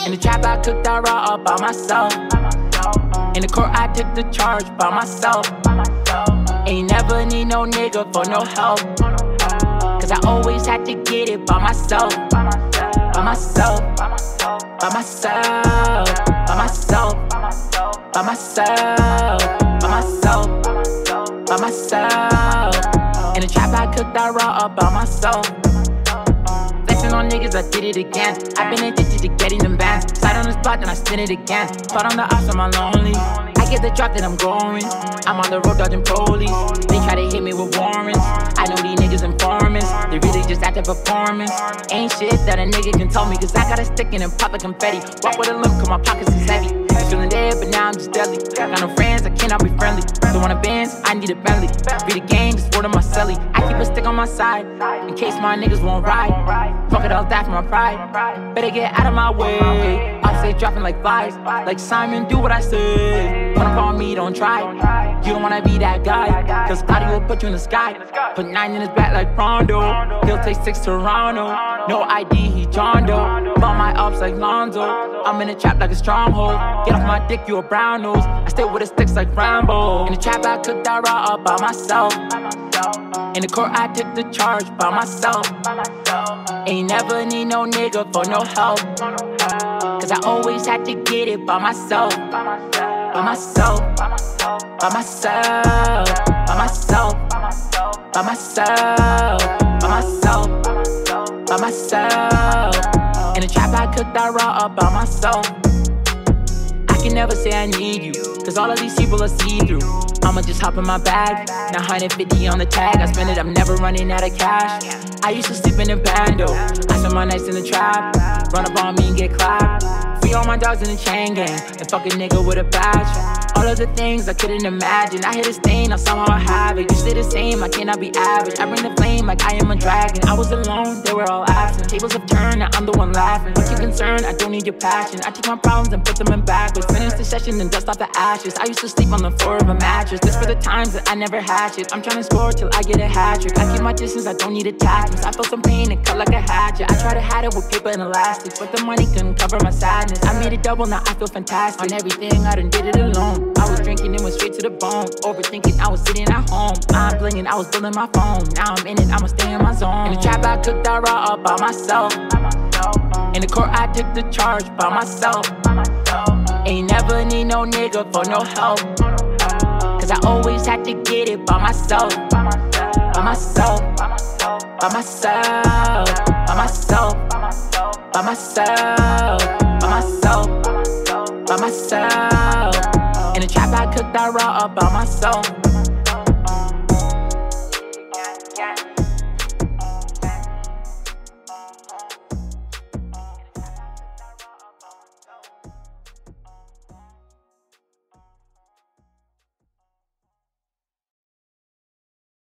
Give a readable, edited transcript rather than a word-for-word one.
In the trap, I cooked that raw all by myself. In the court, I took the charge by myself. Ain't never need no nigga for no help, cause I always had to get it by myself. By myself, by myself, by myself, by myself, by myself, by myself. In the trap, I cooked that raw all by myself. Flexing on niggas, I did it again. I've been addicted to getting them bands. Slide on the spot, then I spin it again. Put on the ops, I'm lonely. I get the drop, then I'm going. I'm on the road dodging police. They try to hit me with warrants. I know these niggas informants. They really just at the performance. Ain't shit that a nigga can tell me, cause I got a stick and pop like confetti. Walk with a limp, cause my pockets is heavy. Feeling dead, but now I'm just deadly. Got no friends, I cannot be friendly. Don't want a Benz, I need a Bentley. Be the game, just word on my celly. I keep a stick on my side, in case my niggas won't ride. Fuck it, I'll die for my pride. Better get out of my way. Ops stay dropping like flies. Like Simon, do what I say. Put up on me, don't try. You don't wanna be that guy, cause Scotty will put you in the sky. Put 9 in his back like Rondo. He'll take 6 to Toronto. No ID, he John Doe. Bought my ups like Lonzo. I'm in the trap like a stronghold. Get off my dick, you a brown nose. I stay with the sticks like Rambo. In the trap, I cooked that raw all by myself. In the court, I took the charge by myself. Ain't never need no nigga for no help, cause I always had to get it by myself. By myself, by myself, by myself, by myself, by myself, by myself. In the trap, I cooked that raw all by myself. I can never say I need you, cause all of these people are see-through. I'ma just hop in my bag, now 150 on the tag. I spend it, I'm never running out of cash. I used to sleep in a bando, I spend my nights in the trap. Run up on me and get clapped. Free all my dogs in the chain gang, and fuck a nigga with a badge. All of the things I couldn't imagine. I hit a stain, now somehow I have it. You stay the same, I cannot be average. I bring the flame like I am a dragon. I was alone, they were all absent. Tables have turned, now I'm the one laughing. What you concerned, I don't need your passion. I take my problems and put them in backwards. Finish the session and dust off the ashes. I used to sleep on the floor of a mattress. This for the times that I never hatch it. I'm trying to score till I get a hat trick. I keep my distance, I don't need attachments. I feel some pain and cut like a hatchet. I try to hide it with paper and elastics, but the money couldn't cover my sadness. I made it double, now I feel fantastic. On everything, I done did it alone. I was drinking and went straight to the bone. Overthinking, I was sitting at home. I'm blinging, I was building my phone. Now I'm in it, I'ma stay in my zone. In the trap, I cooked that raw all by myself. In the court, I took the charge by myself. Ain't never need no nigga for no help, cause I always had to get it by myself. By myself, by myself, by myself, by myself, by myself, by myself. In the trap, I cooked that raw all by myself.